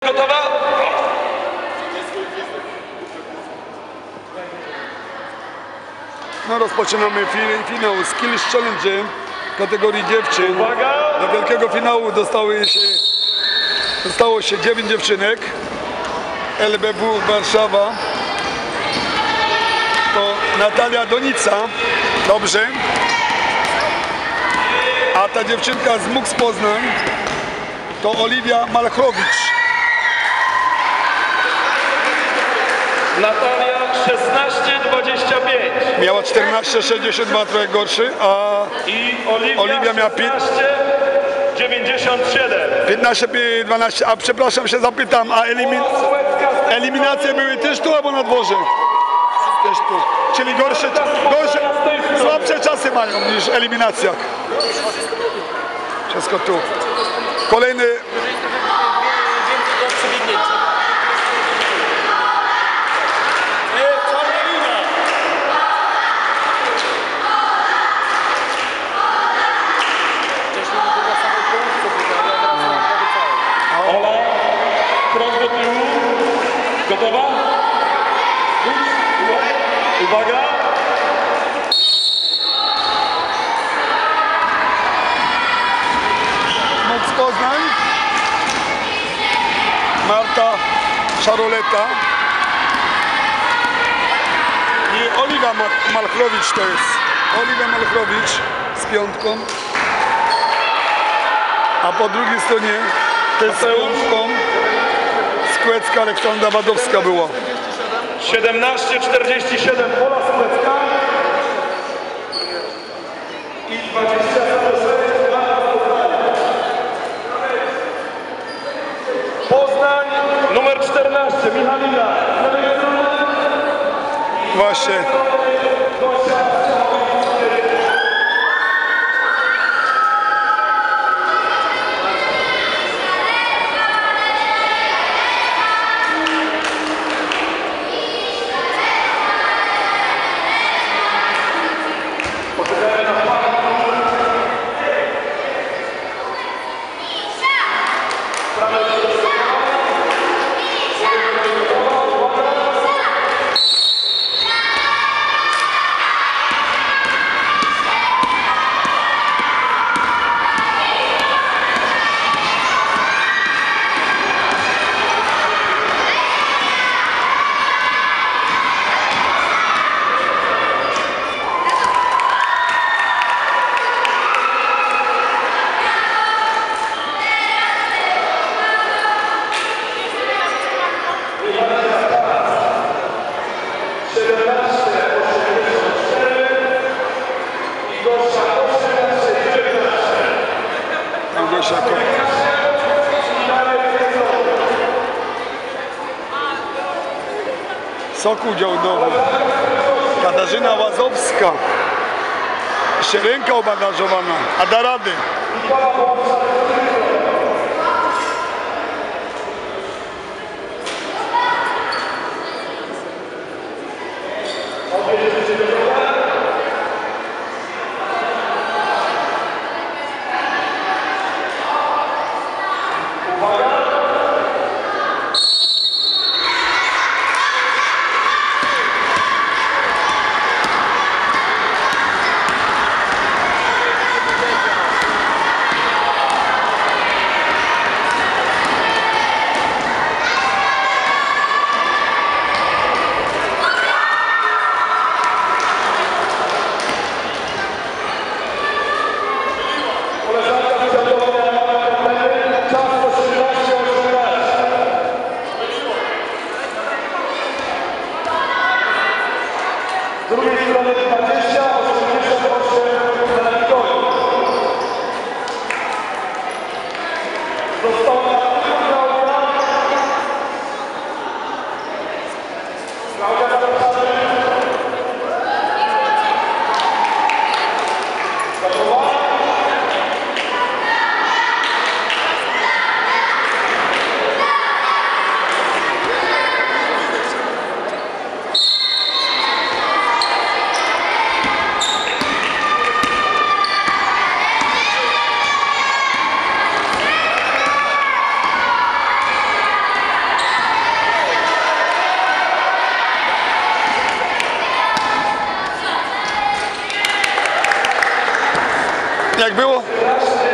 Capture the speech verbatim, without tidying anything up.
Gotowa? No rozpoczynamy fi finał Skills Challenge w kategorii dziewczyn. Uwaga! Do wielkiego finału dostały się, dostało się dziewięć dziewczynek. L B W Warszawa to Natalia Donica, dobrze. A ta dziewczynka z M U K S Poznań to Oliwia Malchrowicz. Natalia szesnaście dwadzieścia pięć. Miała czternaście sześćdziesiąt dwa, trochę gorszy, a I Oliwia, Oliwia miała szesnaście dziewięćdziesiąt siedem. piętnaście dwanaście, a przepraszam się zapytam, a elimin eliminacje były też tu albo na dworze? Też tu. Czyli gorsze, gorsze, słabsze czasy mają niż eliminacja. Wszystko tu. Kolejny. Ola, krok do tyłu. Gotowa? Uwaga! M U K S Poznań. Marta Szaroleta. I Oliwia Malchrowicz to jest. Oliwia Malchrowicz z piątką. A po drugiej stronie też z piątką Skłecka Aleksandra Wadowska była. siedemnaście czterdzieści siedem Ola Skłecka. I dwadzieścia sześć Poznań numer czternaście Michalina. Właśnie. Sokół działdowy. Katarzyna Łazowska. Jeszcze ręka obandażowana. A da rady. Jak było?